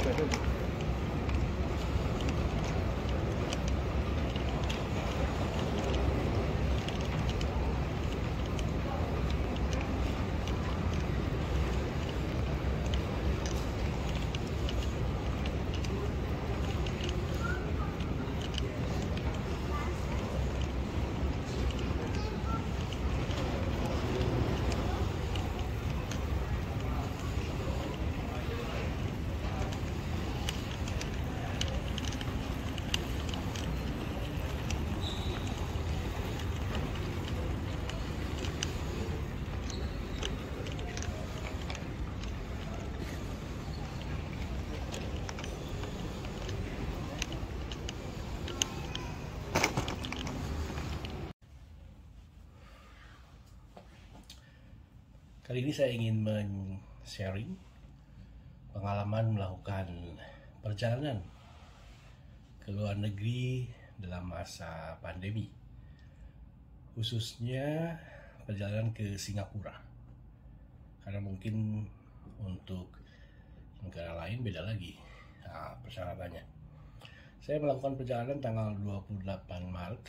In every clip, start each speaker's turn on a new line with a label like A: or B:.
A: Kali ini saya ingin men-sharing pengalaman melakukan perjalanan ke luar negeri dalam masa pandemi, khususnya perjalanan ke Singapura. Karena mungkin untuk negara lain beda lagi persyaratannya. Saya melakukan perjalanan tanggal 28 Maret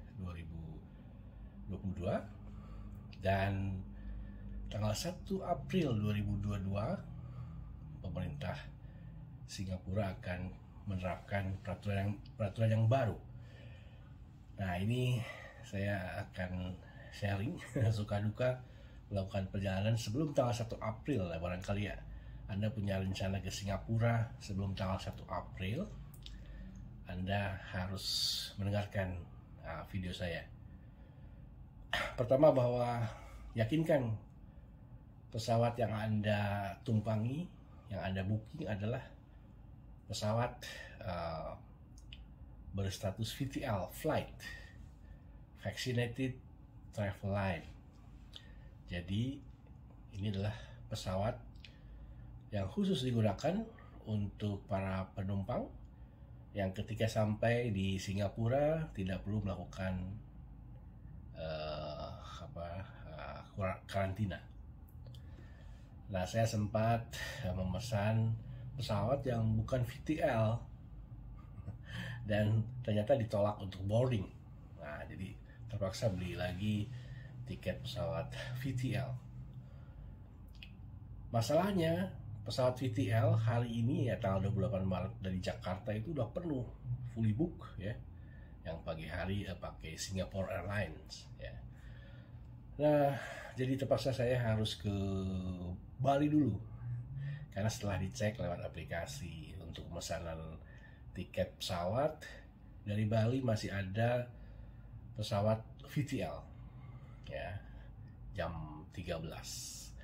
A: 2022 dan tanggal 1 April 2022 pemerintah Singapura akan menerapkan peraturan yang baru. Nah, ini saya akan sharing suka duka melakukan perjalanan sebelum tanggal 1 April. Barangkali ya Anda punya rencana ke Singapura sebelum tanggal 1 April, Anda harus mendengarkan video saya. Pertama, bahwa yakinkan pesawat yang Anda tumpangi, yang Anda booking adalah pesawat berstatus VTL, Flight Vaccinated Travel Line. Jadi ini adalah pesawat yang khusus digunakan untuk para penumpang yang ketika sampai di Singapura tidak perlu melakukan karantina. Nah, saya sempat memesan pesawat yang bukan VTL dan ternyata ditolak untuk boarding. Nah, jadi terpaksa beli lagi tiket pesawat VTL. Masalahnya, pesawat VTL hari ini ya tanggal 28 Maret dari Jakarta itu udah penuh, fully book ya. Yang pagi hari pakai Singapore Airlines ya. Nah, jadi terpaksa saya harus ke Bali dulu. Karena setelah dicek lewat aplikasi untuk pemesanan tiket pesawat, dari Bali masih ada pesawat VTL ya, jam 13.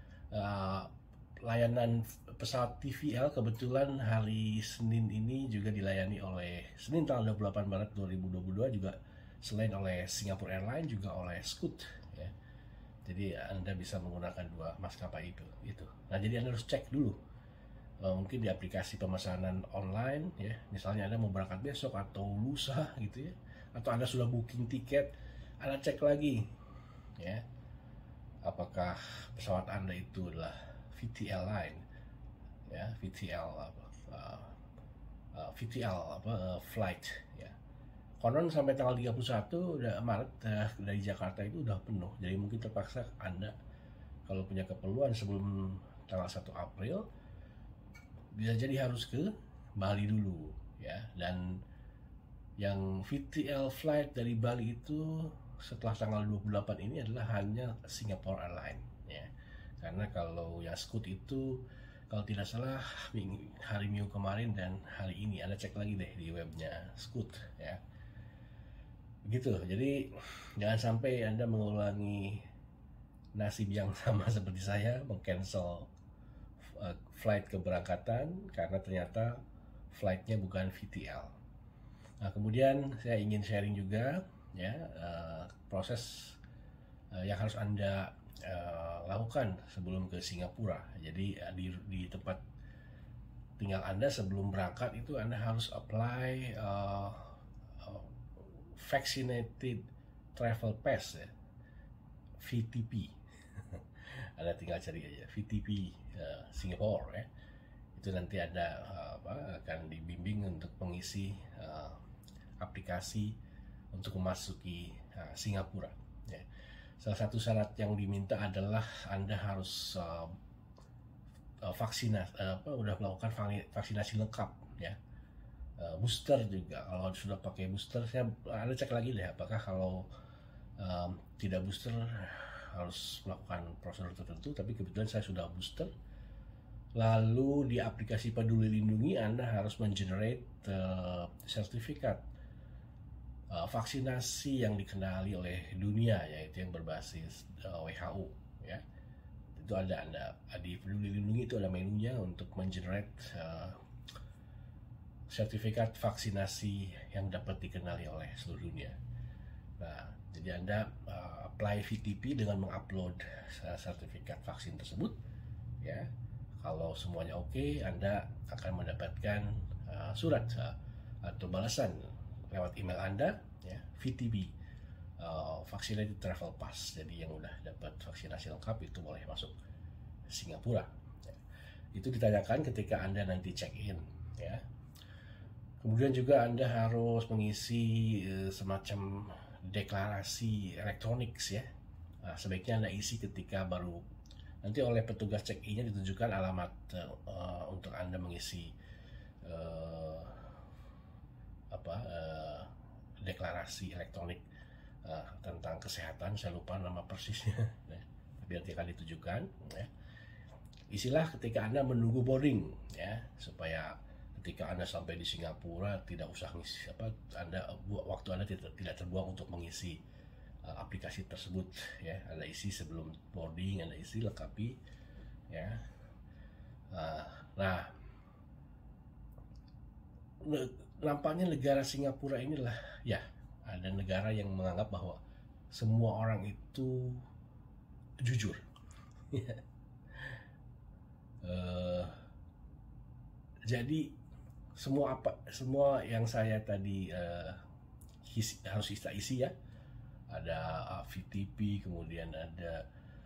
A: Layanan pesawat TVL kebetulan hari Senin ini juga dilayani oleh Senin tanggal 28 Maret 2022 juga selain oleh Singapore Airlines juga oleh Scoot ya. Jadi Anda bisa menggunakan dua maskapai itu. Nah, jadi Anda harus cek dulu. Mungkin di aplikasi pemesanan online ya. Misalnya Anda mau berangkat besok atau lusa gitu ya. Atau Anda sudah booking tiket, Anda cek lagi ya. Apakah pesawat Anda itu adalah VTL line ya, flight ya. Konon sampai tanggal 31 Maret dari Jakarta itu udah penuh. Jadi mungkin terpaksa Anda kalau punya keperluan sebelum tanggal 1 April bisa jadi harus ke Bali dulu ya. Dan yang VTL flight dari Bali itu setelah tanggal 28 ini adalah hanya Singapore Airlines ya. Karena kalau yang Scoot itu kalau tidak salah hari Minggu kemarin dan hari ini, Anda cek lagi deh di webnya Scoot ya. Begitu. Jadi jangan sampai Anda mengulangi nasib yang sama seperti saya, mengcancel flight keberangkatan karena ternyata flightnya bukan VTL. Nah, kemudian saya ingin sharing juga ya proses yang harus Anda lakukan sebelum ke Singapura. Jadi di tempat tinggal Anda sebelum berangkat itu Anda harus apply Vaccinated Travel Pass ya, VTP. Anda tinggal cari aja VTP Singapore ya. Itu nanti ada akan dibimbing untuk mengisi aplikasi untuk memasuki Singapura. Ya. Salah satu syarat yang diminta adalah Anda harus udah melakukan vaksinasi lengkap, ya. Booster juga. Kalau sudah pakai booster, Anda cek lagi deh apakah kalau tidak booster harus melakukan prosedur tertentu, tapi kebetulan saya sudah booster. Lalu di aplikasi Peduli Lindungi Anda harus mengenerate sertifikat vaksinasi yang dikenali oleh dunia, yaitu yang berbasis WHO, ya. Itu ada di Peduli Lindungi itu ada menunya untuk mengenerate sertifikat vaksinasi yang dapat dikenali oleh seluruh dunia. Nah, jadi Anda apply VTP dengan mengupload sertifikat vaksin tersebut, ya. Kalau semuanya oke, Anda akan mendapatkan surat atau balasan lewat email Anda, ya, VTP, Vaccinated Travel Pass. Jadi yang udah dapat vaksinasi lengkap itu boleh masuk Singapura. Ya. Itu ditanyakan ketika Anda nanti check-in, ya. Kemudian juga Anda harus mengisi semacam deklarasi elektronik, ya. Nah, sebaiknya Anda isi ketika baru nanti oleh petugas check-in-nya ditunjukkan alamat untuk Anda mengisi deklarasi elektronik tentang kesehatan. Saya lupa nama persisnya, ya. Tapi nanti akan ditunjukkan, ya. Isilah ketika Anda menunggu boarding, ya, supaya ketika Anda sampai di Singapura tidak usah ngisi waktu Anda tidak terbuang untuk mengisi aplikasi tersebut, ya. Anda isi sebelum boarding, Anda isi lengkapi, ya. Nah, nampaknya negara Singapura inilah, ya, ada negara yang menganggap bahwa semua orang itu jujur. Jadi semua yang saya tadi harus isi, ya. Ada VTP, kemudian ada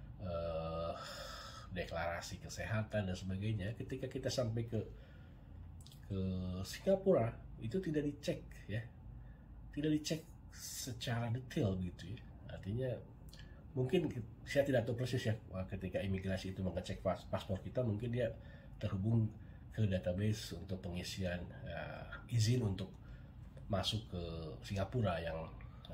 A: deklarasi kesehatan dan sebagainya. Ketika kita sampai ke Singapura itu tidak dicek, ya, tidak dicek secara detail gitu, ya. Artinya mungkin saya tidak tahu persis, ya, ketika imigrasi itu mengecek paspor kita, mungkin dia terhubung ke database untuk pengisian izin untuk masuk ke Singapura yang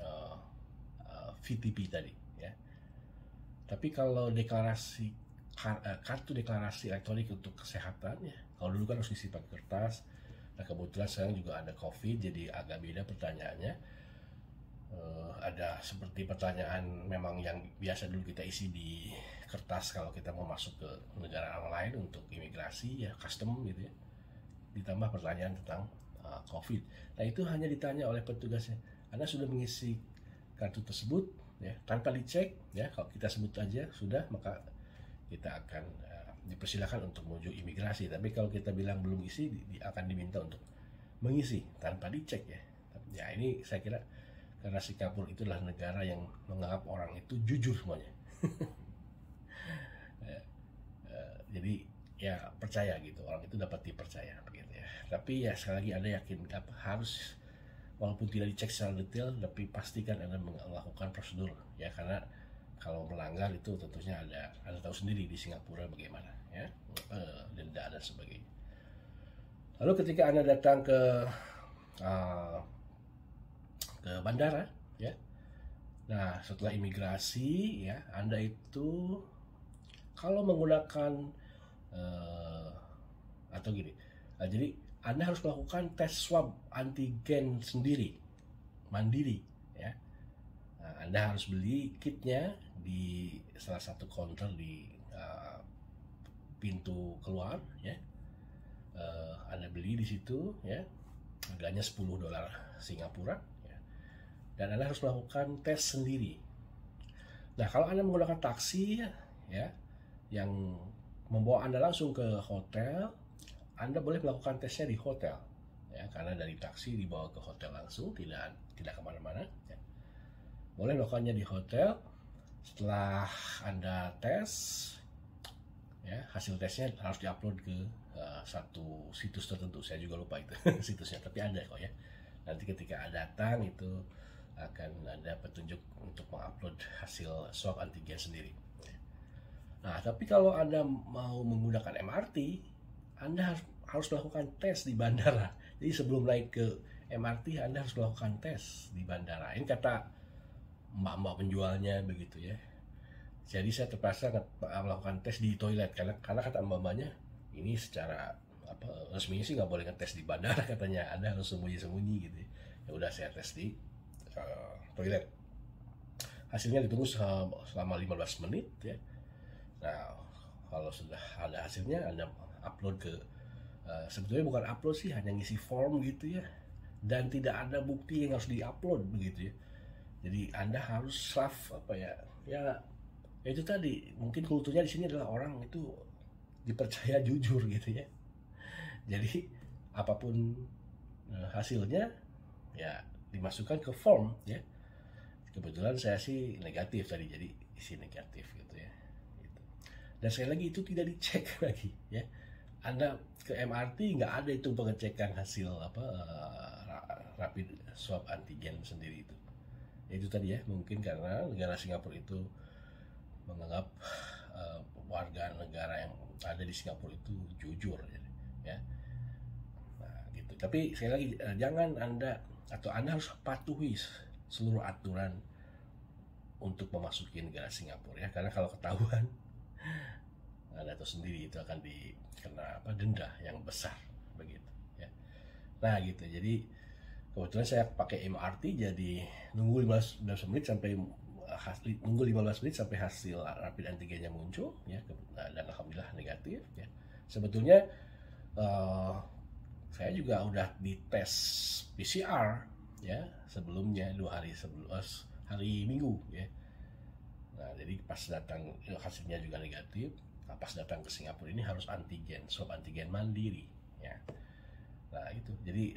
A: VTP tadi, ya. Tapi kalau kartu deklarasi elektronik untuk kesehatan, ya, kalau dulu kan harus isi pakai kertas. Nah, kebetulan sekarang juga ada COVID, jadi agak beda pertanyaannya. Ada seperti pertanyaan memang yang biasa dulu kita isi di kertas kalau kita mau masuk ke negara orang lain untuk imigrasi, ya, custom gitu, ya. Ditambah pertanyaan tentang COVID. Nah, itu hanya ditanya oleh petugasnya. Anda sudah mengisi kartu tersebut, ya, tanpa dicek, ya. Kalau kita sebut aja sudah, maka kita akan dipersilakan untuk menuju imigrasi. Tapi kalau kita bilang belum isi, akan diminta untuk mengisi tanpa dicek, ya. Ya, ini saya kira karena Singapura itulah negara yang menganggap orang itu jujur semuanya. Jadi ya percaya gitu, orang itu dapat dipercaya begitu, ya. Tapi ya sekali lagi Anda yakin harus, walaupun tidak dicek secara detail, tapi pastikan Anda melakukan prosedur, ya, karena kalau melanggar itu tentunya Anda tahu sendiri di Singapura bagaimana, ya, denda dan sebagainya. Lalu ketika Anda datang ke bandara, ya. Nah, setelah imigrasi, ya, Anda itu kalau menggunakan atau gini, jadi Anda harus melakukan tes swab antigen sendiri, mandiri, ya. Nah, Anda harus beli kitnya di salah satu counter di pintu keluar, ya. Anda beli di situ, ya, harganya $10 Singapura, ya. Dan Anda harus melakukan tes sendiri. Nah, kalau Anda menggunakan taksi, ya, yang membawa Anda langsung ke hotel, Anda boleh melakukan tesnya di hotel, ya, karena dari taksi dibawa ke hotel langsung, tidak kemana-mana, ya. Boleh melakukannya di hotel. Setelah Anda tes, ya, hasil tesnya harus diupload ke satu situs tertentu, saya juga lupa itu situsnya, tapi ada kok ya. Nanti ketika datang itu akan ada petunjuk untuk mengupload hasil swab antigen sendiri. Nah, tapi kalau Anda mau menggunakan MRT, Anda harus melakukan tes di bandara. Jadi sebelum naik ke MRT, Anda harus melakukan tes di bandara. Ini kata mbak-mbak penjualnya begitu ya. Jadi saya terpaksa melakukan tes di toilet karena kata mbak-mbaknya ini secara resminya sih nggak boleh ngetes di bandara katanya, Anda harus sembunyi-sembunyi gitu. Ya udah saya tes di toilet. Hasilnya ditunggu selama 15 menit ya. Nah, kalau sudah ada hasilnya Anda upload ke sebetulnya bukan upload sih, hanya ngisi form gitu ya. Dan tidak ada bukti yang harus diupload begitu ya. Jadi Anda harus ya itu tadi, mungkin kulturnya di sini adalah orang itu dipercaya jujur gitu ya. Jadi apapun hasilnya ya dimasukkan ke form ya. Kebetulan saya sih negatif tadi, jadi isi negatif gitu ya. Gitu. Dan sekali lagi itu tidak dicek lagi ya. Anda ke MRT nggak ada itu pengecekan hasil rapid swab antigen sendiri itu. Itu tadi ya, mungkin karena negara Singapura itu menganggap warga negara yang ada di Singapura itu jujur ya. Nah, gitu. Tapi sekali lagi jangan Anda harus patuhi seluruh aturan untuk memasuki negara Singapura ya, karena kalau ketahuan Anda tahu sendiri itu akan dikena denda yang besar begitu ya. Nah gitu, jadi kebetulan saya pakai MRT, jadi nunggu 15 menit sampai hasil rapid antigennya muncul ya, dan alhamdulillah negatif ya. Sebetulnya saya juga udah dites PCR ya sebelumnya 2 hari sebelum hari Minggu ya. Nah, jadi pas datang hasilnya juga negatif. Nah, pas datang ke Singapura ini harus swab antigen mandiri ya. Nah, itu. Jadi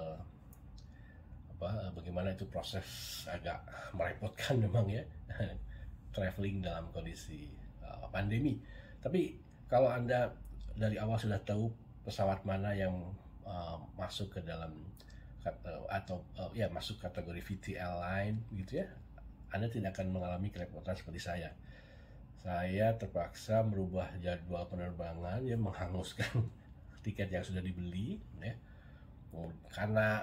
A: bagaimana itu proses agak merepotkan memang ya. Traveling dalam kondisi pandemi. Tapi kalau Anda dari awal sudah tahu pesawat mana yang masuk ke dalam masuk kategori VTL line gitu ya, Anda tidak akan mengalami kerepotan seperti saya. Saya terpaksa merubah jadwal penerbangan ya, menghanguskan tiket yang sudah dibeli ya, karena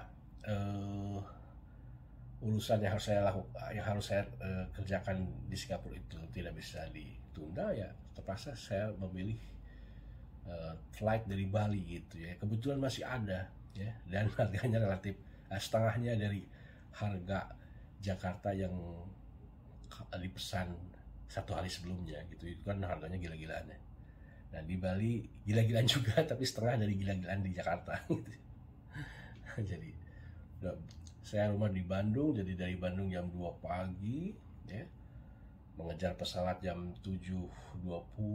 A: urusan yang harus saya kerjakan di Singapura itu tidak bisa ditunda ya, terpaksa saya memilih flight dari Bali gitu ya. Kebetulan masih ada ya, dan harganya relatif setengahnya dari harga Jakarta yang dipesan 1 hari sebelumnya gitu. Itu kan harganya gila-gilaan ya. Nah di Bali gila-gilaan juga, tapi setengah dari gila-gilaan di Jakarta gitu. Jadi saya rumah di Bandung, jadi dari Bandung jam 2 pagi ya, mengejar pesawat jam 7.20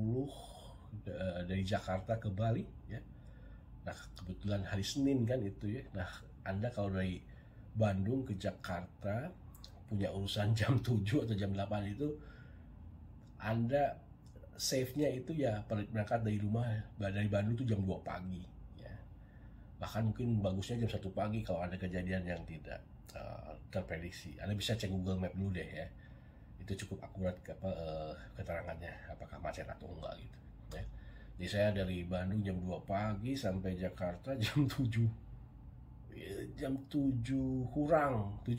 A: dari Jakarta ke Bali ya. Nah kebetulan hari Senin kan itu ya. Nah Anda kalau dari Bandung ke Jakarta punya urusan jam 7 atau jam 8 itu, Anda save-nya itu ya berangkat dari Bandung itu jam 2 pagi ya. Bahkan mungkin bagusnya jam 1 pagi kalau ada kejadian yang tidak terprediksi. Anda bisa cek Google Map dulu deh ya. Itu cukup akurat keterangannya apakah macet atau enggak gitu ya. Jadi saya dari Bandung jam 2 pagi sampai Jakarta jam 7 kurang 10,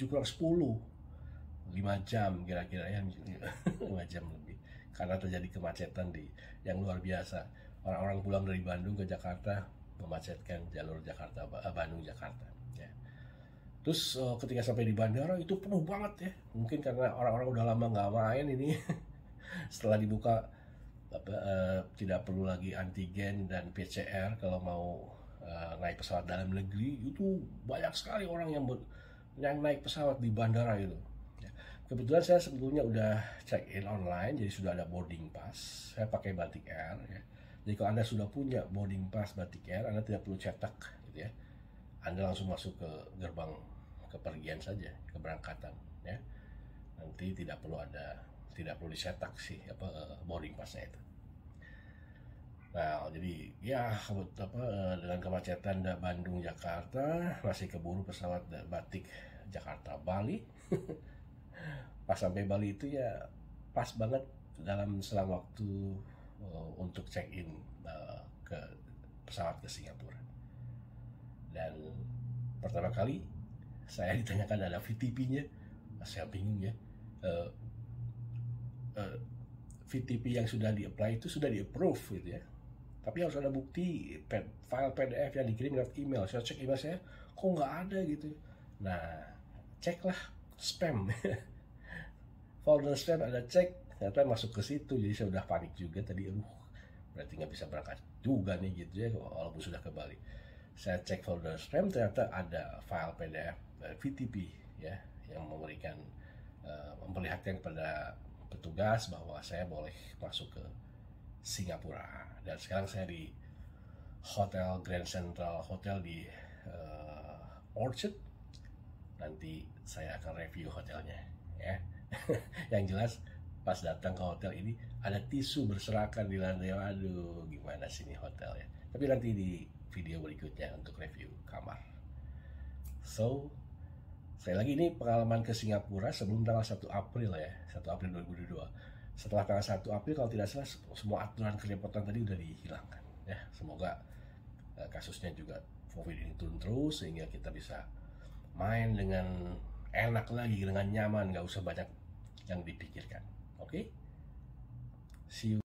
A: 5 jam kira-kira ya. 5 jam lebih karena terjadi kemacetan yang luar biasa. Orang-orang pulang dari Bandung ke Jakarta memacetkan jalur Bandung Jakarta ya. Terus ketika sampai di bandara itu penuh banget ya, mungkin karena orang-orang udah lama nggak main ini. Setelah dibuka tidak perlu lagi antigen dan PCR kalau mau naik pesawat dalam negeri. Itu banyak sekali orang yang naik pesawat di bandara itu ya. Kebetulan saya sebetulnya udah check in online, jadi sudah ada boarding pass. Saya pakai Batik Air ya. Jadi kalau Anda sudah punya boarding pass Batik Air, Anda tidak perlu cetak gitu ya. Anda langsung masuk ke gerbang kepergian saja, keberangkatan ya. Nanti tidak perlu dicetak sih boarding passnya itu. Nah, jadi ya dengan kemacetan Bandung Jakarta masih keburu pesawat batik Jakarta Bali. Pas sampai Bali itu ya pas banget dalam selang waktu untuk check in ke pesawat ke Singapura. Dan pertama kali saya ditanyakan ada VTP-nya, saya bingung ya. Eh, eh, VTP yang sudah di-apply itu sudah di-approve gitu ya. Tapi harus ada bukti file PDF yang dikirim lewat email. Saya cek email saya, kok nggak ada gitu. Nah, ceklah spam. Folder spam ada cek, ternyata masuk ke situ. Jadi saya udah panik juga tadi. Berarti nggak bisa berangkat juga nih gitu ya, walaupun sudah ke Bali. Saya cek folder spam, ternyata ada file PDF VTP ya, yang memperlihatkan kepada petugas bahwa saya boleh masuk ke Singapura. Dan sekarang saya di Hotel Grand Central Hotel di Orchard. Nanti saya akan review hotelnya ya. Yang jelas pas datang ke hotel ini ada tisu berserakan di lantai. Aduh, gimana sih ini hotel ya. Tapi nanti di video berikutnya untuk review kamar. So, saya lagi ini pengalaman ke Singapura sebelum tanggal 1 April ya, 1 April 2022. Setelah tanggal 1 April kalau tidak salah semua aturan kerepotan tadi udah dihilangkan ya. Semoga kasusnya juga COVID ini turun terus sehingga kita bisa main dengan enak lagi, dengan nyaman, nggak usah banyak yang dipikirkan. Oke? See you.